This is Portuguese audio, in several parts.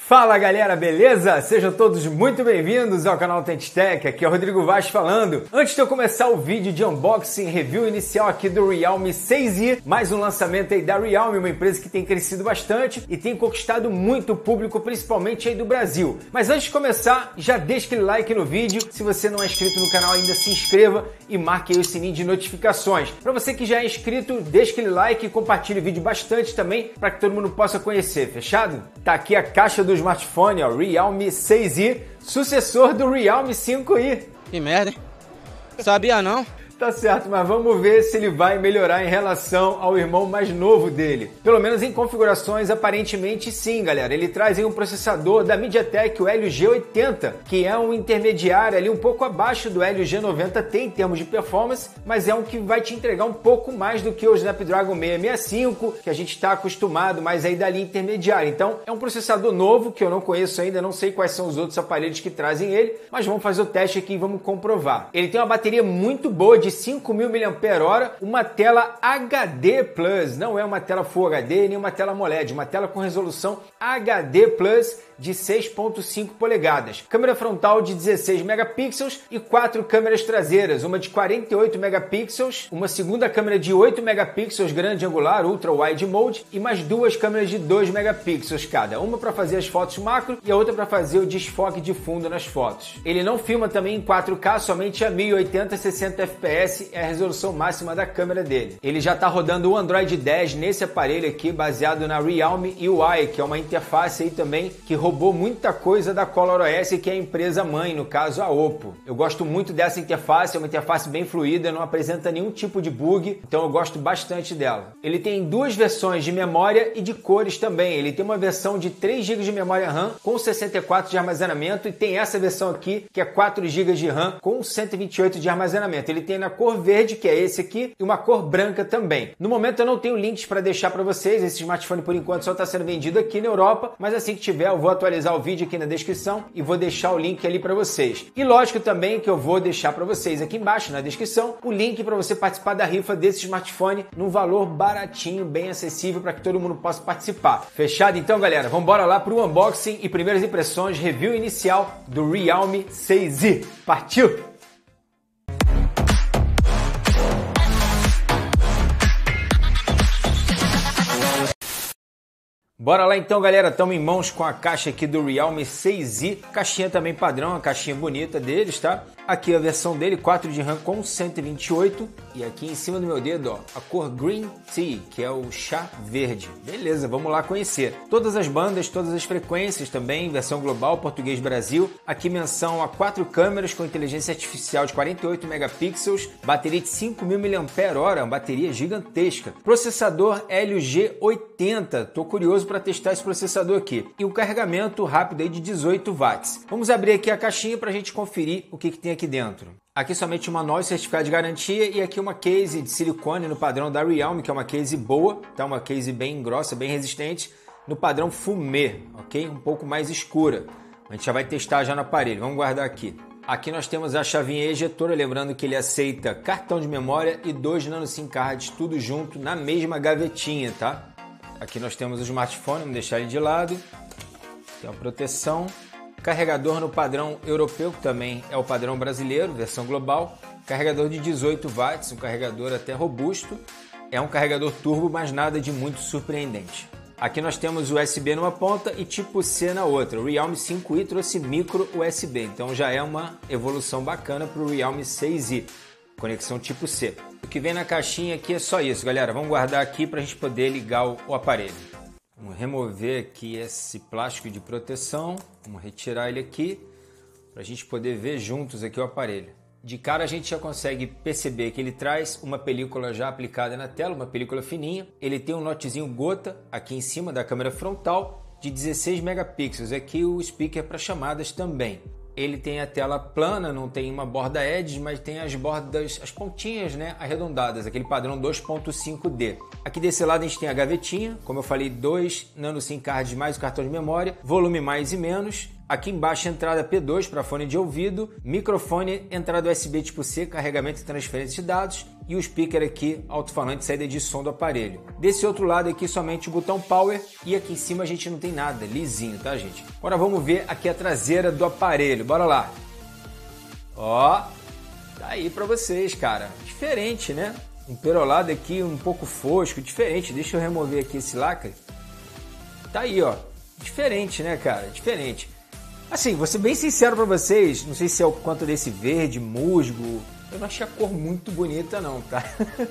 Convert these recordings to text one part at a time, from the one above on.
Fala galera, beleza? Sejam todos muito bem-vindos ao canal TenTech, aqui é o Rodrigo Vaz falando. Antes de eu começar o vídeo de unboxing, review inicial aqui do Realme 6i, mais um lançamento aí da Realme, uma empresa que tem crescido bastante e tem conquistado muito público, principalmente aí do Brasil. Mas antes de começar, já deixa aquele like no vídeo, se você não é inscrito no canal ainda se inscreva e marque aí o sininho de notificações. Para você que já é inscrito, deixa aquele like e compartilhe o vídeo bastante também para que todo mundo possa conhecer, fechado? Tá aqui a caixa do smartphone, ó, Realme 6i, sucessor do Realme 5i. Que merda, hein? Sabia não? Tá certo, mas vamos ver se ele vai melhorar em relação ao irmão mais novo dele. Pelo menos em configurações, aparentemente sim, galera. Ele traz aí um processador da MediaTek, o Helio G80, que é um intermediário ali um pouco abaixo do Helio G90T em termos de performance, mas é um que vai te entregar um pouco mais do que o Snapdragon 665, que a gente está acostumado, mas aí da linha intermediária. Então, é um processador novo que eu não conheço ainda, não sei quais são os outros aparelhos que trazem ele, mas vamos fazer o teste aqui e vamos comprovar. Ele tem uma bateria muito boa de 5.000 mAh, uma tela HD Plus, não é uma tela Full HD nem uma tela AMOLED, uma tela com resolução HD Plus de 6.5 polegadas, câmera frontal de 16 megapixels e 4 câmeras traseiras, uma de 48 megapixels, uma segunda câmera de 8 megapixels grande angular, ultra wide mode e mais duas câmeras de 2 megapixels cada, uma para fazer as fotos macro e a outra para fazer o desfoque de fundo nas fotos. Ele não filma também em 4K, somente a 1080 60 fps é a resolução máxima da câmera dele. Ele já está rodando o Android 10 nesse aparelho aqui, baseado na Realme UI, que é uma interface aí também que roubou muita coisa da ColorOS, que é a empresa mãe, no caso a Oppo. Eu gosto muito dessa interface, é uma interface bem fluida, não apresenta nenhum tipo de bug, então eu gosto bastante dela. Ele tem duas versões de memória e de cores também. Ele tem uma versão de 3 GB de memória RAM com 64 de armazenamento e tem essa versão aqui, que é 4 GB de RAM com 128 de armazenamento. Ele tem na cor verde, que é esse aqui, e uma cor branca também. No momento eu não tenho links para deixar para vocês, esse smartphone por enquanto só está sendo vendido aqui na Europa, mas assim que tiver eu vou atualizar o vídeo aqui na descrição e vou deixar o link ali para vocês. E lógico também que eu vou deixar para vocês aqui embaixo na descrição o link para você participar da rifa desse smartphone num valor baratinho, bem acessível para que todo mundo possa participar. Fechado então, galera? Vamos embora lá para o unboxing e primeiras impressões, review inicial do Realme 6i. Partiu! Bora lá então, galera, estamos em mãos com a caixa aqui do Realme 6i, caixinha também padrão, a caixinha bonita deles, tá? Aqui a versão dele, 4 de RAM com 128 e aqui em cima do meu dedo, ó, a cor Green Tea, que é o chá verde. Beleza, vamos lá conhecer. Todas as bandas, todas as frequências também, versão global, português Brasil. Aqui menção a 4 câmeras com inteligência artificial de 48 megapixels, bateria de 5.000 mAh, uma bateria gigantesca. Processador Helio G80, tô curioso para testar esse processador aqui. E um carregamento rápido aí de 18 watts. Vamos abrir aqui a caixinha para a gente conferir o que tem aqui dentro. Aqui somente uma nova certificado de garantia e aqui uma case de silicone no padrão da Realme, que é uma case boa, tá? Uma case bem grossa, bem resistente, no padrão fumê, ok? Um pouco mais escura. A gente já vai testar já no aparelho. Vamos guardar aqui. Aqui nós temos a chavinha ejetora, lembrando que ele aceita cartão de memória e 2 nano SIM cards, tudo junto na mesma gavetinha, tá? Aqui nós temos o smartphone, vamos deixar ele de lado. Tem a proteção. Carregador no padrão europeu, que também é o padrão brasileiro, versão global. Carregador de 18 watts, um carregador até robusto. É um carregador turbo, mas nada de muito surpreendente. Aqui nós temos USB numa ponta e tipo C na outra. O Realme 5i trouxe micro USB, então já é uma evolução bacana para o Realme 6i. Conexão tipo C. O que vem na caixinha aqui é só isso, galera. Vamos guardar aqui para a gente poder ligar o aparelho. Vamos remover aqui esse plástico de proteção. Vamos retirar ele aqui para a gente poder ver juntos aqui o aparelho. De cara a gente já consegue perceber que ele traz uma película já aplicada na tela, uma película fininha. Ele tem um notezinho gota aqui em cima da câmera frontal de 16 megapixels. Aqui o speaker para chamadas também. Ele tem a tela plana, não tem uma borda edge, mas tem as bordas, as pontinhas, né, arredondadas, aquele padrão 2.5D. Aqui desse lado a gente tem a gavetinha, como eu falei, 2 nano SIM cards mais o cartão de memória, volume mais e menos. Aqui embaixo entrada P2 para fone de ouvido, microfone, entrada USB tipo C, carregamento e transferência de dados e o speaker aqui, alto-falante, saída de som do aparelho. Desse outro lado aqui somente o botão power e aqui em cima a gente não tem nada, lisinho, tá gente? Agora vamos ver aqui a traseira do aparelho, bora lá. Ó, tá aí pra vocês, cara, diferente, né? Um perolado aqui um pouco fosco, diferente, deixa eu remover aqui esse lacre. Tá aí, ó, diferente, né, cara, diferente. Assim, vou ser bem sincero pra vocês, não sei se é o quanto desse verde, musgo, eu não achei a cor muito bonita não, tá?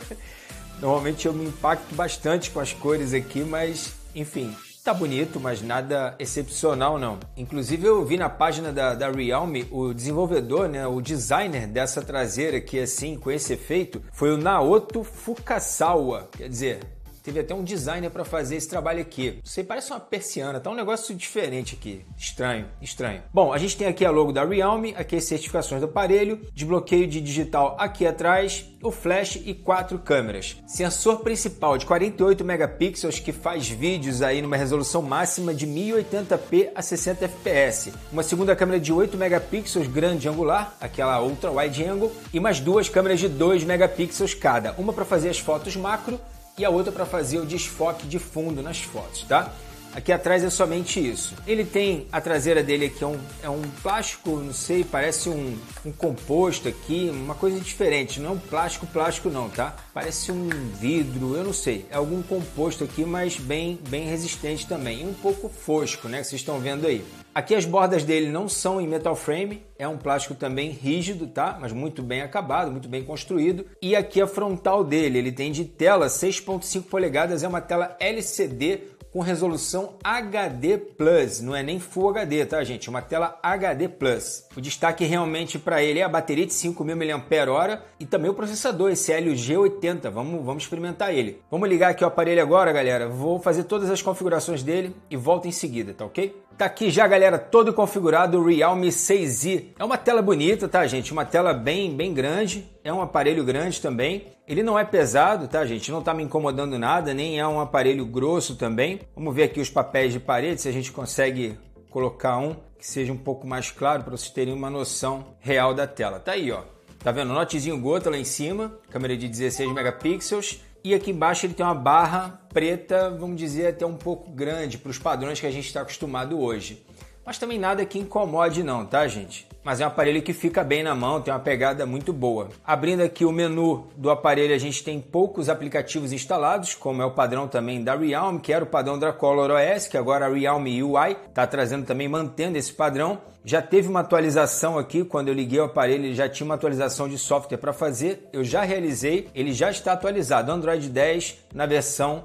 Normalmente eu me impacto bastante com as cores aqui, mas enfim, tá bonito, mas nada excepcional não. Inclusive eu vi na página da Realme, o desenvolvedor, né, o designer dessa traseira aqui assim, com esse efeito, foi o Naoto Fukasawa, quer dizer... Teve até um designer para fazer esse trabalho aqui. Não sei, parece uma persiana, tá um negócio diferente aqui. Estranho, estranho. Bom, a gente tem aqui a logo da Realme, aqui as certificações do aparelho, desbloqueio de digital aqui atrás, o flash e 4 câmeras. Sensor principal de 48 megapixels que faz vídeos aí numa resolução máxima de 1080p a 60 fps. Uma segunda câmera de 8 megapixels grande angular, aquela ultra wide angle, e mais duas câmeras de 2 megapixels cada. Uma para fazer as fotos macro e a outra para fazer o desfoque de fundo nas fotos, tá? Aqui atrás é somente isso. Ele tem a traseira dele aqui, é um plástico, não sei, parece um composto aqui, uma coisa diferente. Não é um plástico não, tá? Parece um vidro, eu não sei. É algum composto aqui, mas bem resistente também. E um pouco fosco, né? Que vocês estão vendo aí. Aqui as bordas dele não são em metal frame, é um plástico também rígido, tá? Mas muito bem acabado, muito bem construído. E aqui a frontal dele, ele tem de tela 6.5 polegadas, é uma tela LCD com resolução HD+, não é nem Full HD, tá gente? É uma tela HD+. O destaque realmente para ele é a bateria de 5.000 mAh e também o processador, esse Helio G80, vamos experimentar ele. Vamos ligar aqui o aparelho agora, galera, vou fazer todas as configurações dele e volto em seguida, tá ok? Tá aqui já, galera, todo configurado o Realme 6i. É uma tela bonita, tá, gente? Uma tela bem grande, é um aparelho grande também. Ele não é pesado, tá, gente? Não tá me incomodando nada, nem é um aparelho grosso também. Vamos ver aqui os papéis de parede, se a gente consegue colocar um que seja um pouco mais claro para vocês terem uma noção real da tela. Tá aí, ó. Tá vendo? Notezinho gota lá em cima, câmera de 16 megapixels. E aqui embaixo ele tem uma barra preta, vamos dizer, até um pouco grande para os padrões que a gente está acostumado hoje. Mas também nada que incomode não, tá, gente? Mas é um aparelho que fica bem na mão, tem uma pegada muito boa. Abrindo aqui o menu do aparelho, a gente tem poucos aplicativos instalados, como é o padrão também da Realme, que era o padrão da Color OS, que agora a Realme UI está trazendo também, mantendo esse padrão. Já teve uma atualização aqui, quando eu liguei o aparelho, ele já tinha uma atualização de software para fazer. Eu já realizei, ele já está atualizado. Android 10 na versão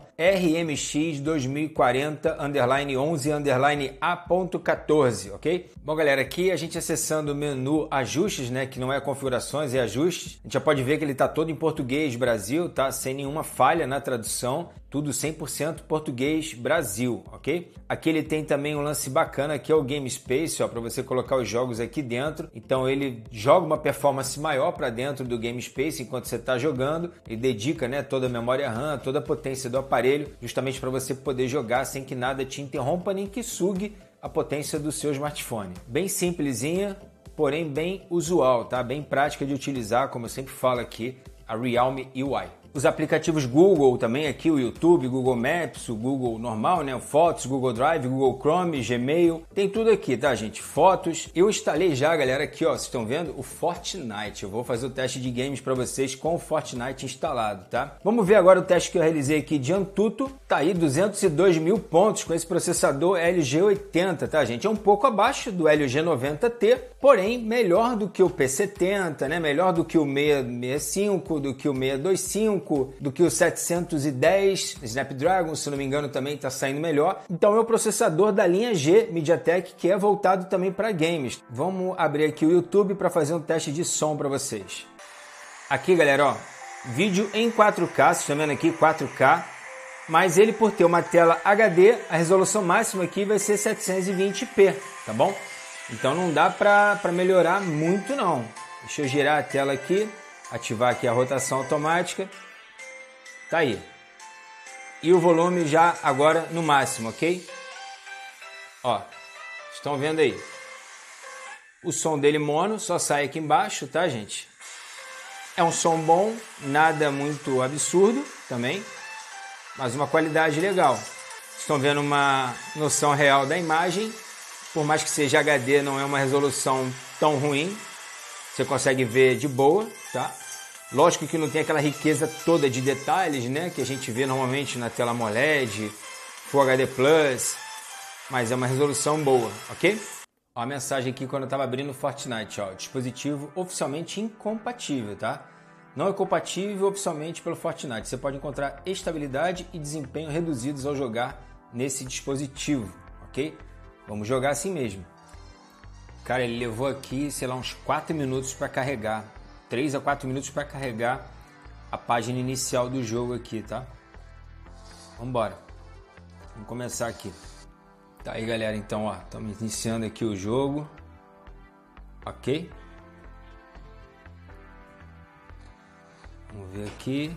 RMX 2040-11-A.14, ok? Bom, galera, aqui a gente acessando o menu ajustes, né, que não é configurações, é ajustes. A gente já pode ver que ele está todo em português Brasil, tá? Sem nenhuma falha na tradução. Tudo 100% português Brasil, ok? Aqui ele tem também um lance bacana que é o Game Space, ó, para você colocar os jogos aqui dentro. Então ele joga uma performance maior para dentro do Game Space enquanto você está jogando. Ele dedica, né, toda a memória RAM, toda a potência do aparelho, justamente para você poder jogar sem que nada te interrompa nem que sugue a potência do seu smartphone. Bem simplesinha, porém bem usual, tá? Bem prática de utilizar, como eu sempre falo aqui, a Realme UI. Os aplicativos Google também aqui, o YouTube, Google Maps, o Google normal, né? Fotos, Google Drive, Google Chrome, Gmail, tem tudo aqui, tá, gente? Fotos. Eu instalei já, galera, aqui, ó, vocês estão vendo? O Fortnite. Eu vou fazer o teste de games para vocês com o Fortnite instalado, tá? Vamos ver agora o teste que eu realizei aqui de Antutu. Tá aí, 202 mil pontos com esse processador Helio G80, tá, gente? É um pouco abaixo do Helio G90T, porém melhor do que o P70, né? Melhor do que o 665, do que o 625, do que o 710 Snapdragon, se não me engano, também está saindo melhor. Então é o processador da linha G MediaTek, que é voltado também para games. Vamos abrir aqui o YouTube para fazer um teste de som para vocês. Aqui, galera, ó, vídeo em 4K, vocês estão vendo aqui 4K, mas ele, por ter uma tela HD, a resolução máxima aqui vai ser 720p, tá bom? Então não dá para melhorar muito não. Deixa eu girar a tela aqui, ativar aqui a rotação automática. Tá aí. E o volume já agora no máximo, ok? Ó, estão vendo aí? O som dele mono só sai aqui embaixo, tá, gente? É um som bom, nada muito absurdo também, mas uma qualidade legal. Estão vendo uma noção real da imagem, por mais que seja HD, não é uma resolução tão ruim, você consegue ver de boa, tá? Lógico que não tem aquela riqueza toda de detalhes, né, que a gente vê normalmente na tela AMOLED, Full HD+, mas é uma resolução boa, ok? Ó, a mensagem aqui quando eu estava abrindo o Fortnite, ó, dispositivo oficialmente incompatível, tá? Não é compatível oficialmente pelo Fortnite. Você pode encontrar estabilidade e desempenho reduzidos ao jogar nesse dispositivo, ok? Vamos jogar assim mesmo. Cara, ele levou aqui, sei lá, uns 4 minutos para carregar. 3 a 4 minutos para carregar a página inicial do jogo aqui, tá? Vambora. Vamos começar aqui. Tá aí, galera, então, ó, estamos iniciando aqui o jogo. Ok? Vamos ver aqui.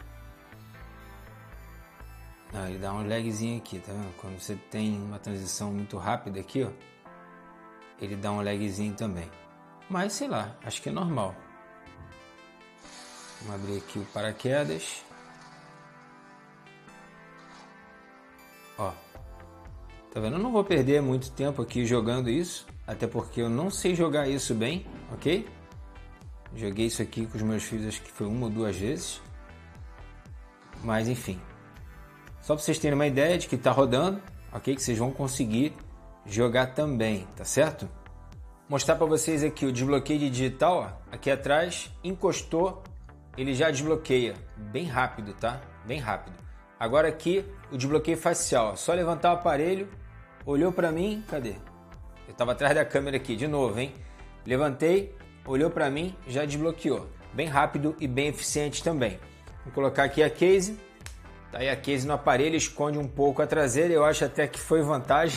Ah, ele dá um lagzinho aqui, tá vendo? Quando você tem uma transição muito rápida aqui, ó, ele dá um lagzinho também. Mas, sei lá, acho que é normal. Vamos abrir aqui o paraquedas. Ó, tá vendo? Eu não vou perder muito tempo aqui jogando isso, até porque eu não sei jogar isso bem, ok? Joguei isso aqui com os meus filhos, acho que foi 1 ou 2 vezes. Mas, enfim. Só para vocês terem uma ideia de que está rodando, ok? Que vocês vão conseguir jogar também, tá certo? Mostrar para vocês aqui o desbloqueio de digital, ó, aqui atrás, encostou, ele já desbloqueia, bem rápido, tá? Bem rápido. Agora aqui, o desbloqueio facial, ó, só levantar o aparelho, olhou para mim, cadê? Eu estava atrás da câmera aqui, de novo, hein? Levantei, olhou para mim, já desbloqueou. Bem rápido e bem eficiente também. Vou colocar aqui a case. Tá aí a case no aparelho, esconde um pouco a traseira, eu acho até que foi vantagem.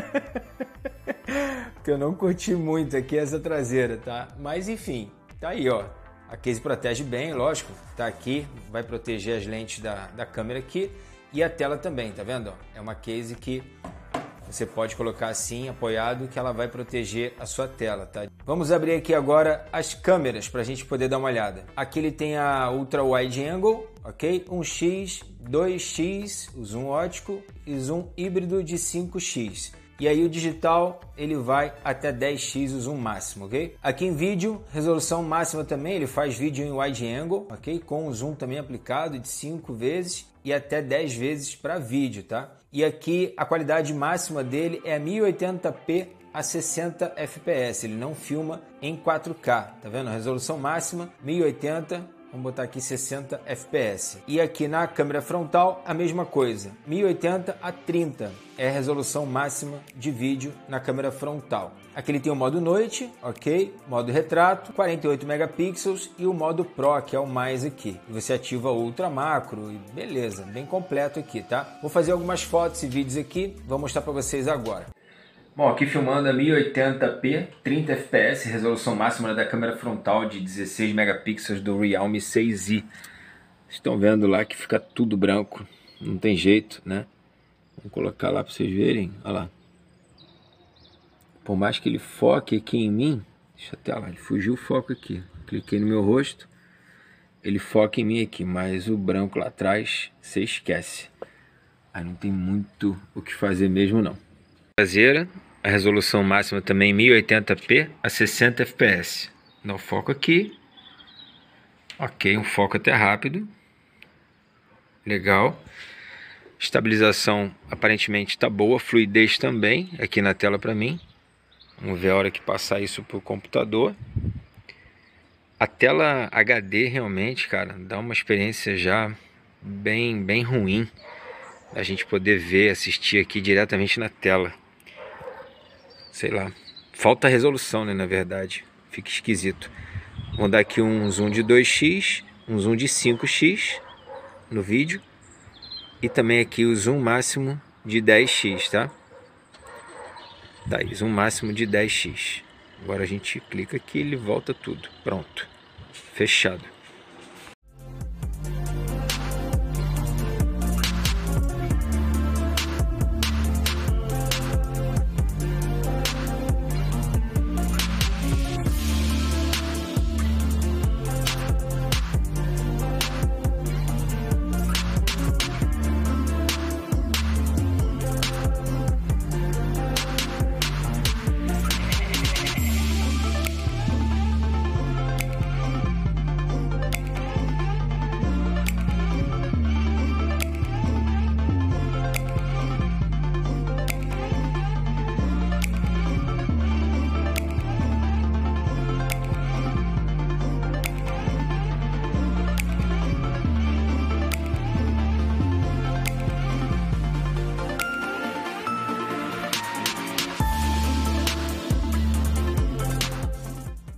Porque eu não curti muito aqui essa traseira, tá? Mas enfim, tá aí, ó. A case protege bem, lógico, tá aqui, vai proteger as lentes da câmera aqui e a tela também, tá vendo? É uma case que você pode colocar assim, apoiado, que ela vai proteger a sua tela, tá? Vamos abrir aqui agora as câmeras para a gente poder dar uma olhada. Aqui ele tem a Ultra Wide Angle, ok? 1x, 2x, o zoom ótico e zoom híbrido de 5x. E aí o digital ele vai até 10x o zoom máximo, ok? Aqui em vídeo, resolução máxima também, ele faz vídeo em wide angle, ok? Com o zoom também aplicado de 5 vezes e até 10 vezes para vídeo, tá? E aqui a qualidade máxima dele é 1080p a 60 fps, ele não filma em 4K, tá vendo? A resolução máxima 1080, vamos botar aqui 60 fps. E aqui na câmera frontal a mesma coisa, 1080 a 30 é a resolução máxima de vídeo na câmera frontal. Aqui ele tem o modo noite, ok? Modo retrato, 48 megapixels e o modo Pro, que é o mais aqui. Você ativa o Ultra Macro e beleza, bem completo aqui, tá? Vou fazer algumas fotos e vídeos aqui, vou mostrar para vocês agora. Bom, aqui filmando a 1080p, 30 fps, resolução máxima da câmera frontal de 16 megapixels do Realme 6i. Estão vendo lá que fica tudo branco, não tem jeito, né? Vou colocar lá para vocês verem, olha lá. Por mais que ele foque aqui em mim, deixa até lá, ele fugiu o foco aqui. Cliquei no meu rosto, ele foca em mim aqui, mas o branco lá atrás, você esquece. Aí não tem muito o que fazer mesmo não. Traseira, a resolução máxima também 1080p a 60 fps. Dá o foco aqui. Ok, um foco até rápido. Legal. Estabilização aparentemente está boa, fluidez também aqui na tela para mim. Vamos ver a hora que passar isso para o computador. A tela HD realmente, cara, dá uma experiência já bem ruim. A gente poder ver, assistir aqui diretamente na tela. Sei lá, falta resolução, né, na verdade. Fica esquisito. Vou dar aqui um zoom de 2x, um zoom de 5x no vídeo. E também aqui o zoom máximo de 10x, tá? Tá aí, zoom máximo de 10x. Agora a gente clica aqui e ele volta tudo. Pronto. Fechado.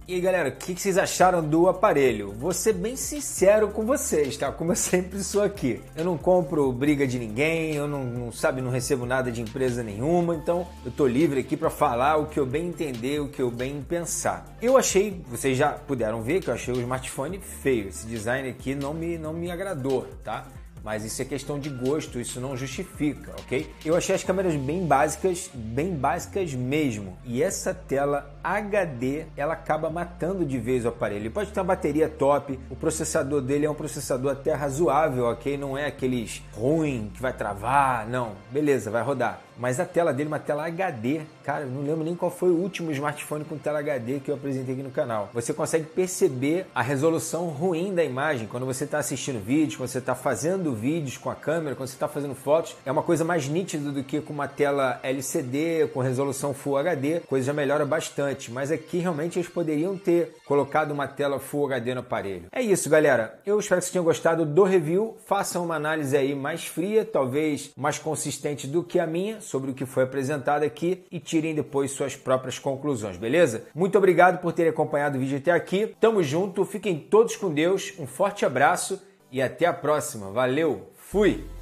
E aí, galera, o que vocês acharam do aparelho? Vou ser bem sincero com vocês, tá? Como eu sempre sou aqui. Eu não compro briga de ninguém, eu não recebo nada de empresa nenhuma, então eu tô livre aqui para falar o que eu bem entender, o que eu bem pensar. Eu achei, vocês já puderam ver que eu achei o smartphone feio. Esse design aqui não me agradou, tá? Mas isso é questão de gosto, isso não justifica, ok? Eu achei as câmeras bem básicas mesmo. E essa tela HD, ela acaba matando de vez o aparelho. Ele pode ter uma bateria top, o processador dele é um processador até razoável, ok? Não é aqueles ruim que vai travar, não. Beleza, vai rodar. Mas a tela dele é uma tela HD. Cara, eu não lembro nem qual foi o último smartphone com tela HD que eu apresentei aqui no canal. Você consegue perceber a resolução ruim da imagem quando você está assistindo vídeos, quando você está fazendo vídeos com a câmera, quando você está fazendo fotos. É uma coisa mais nítida do que com uma tela LCD, com resolução Full HD. A coisa já melhora bastante. Mas aqui realmente eles poderiam ter colocado uma tela Full HD no aparelho. É isso, galera. Eu espero que vocês tenham gostado do review. Façam uma análise aí mais fria, talvez mais consistente do que a minha, sobre o que foi apresentado aqui e tirem depois suas próprias conclusões, beleza? Muito obrigado por terem acompanhado o vídeo até aqui. Tamo junto, fiquem todos com Deus, um forte abraço e até a próxima. Valeu, fui!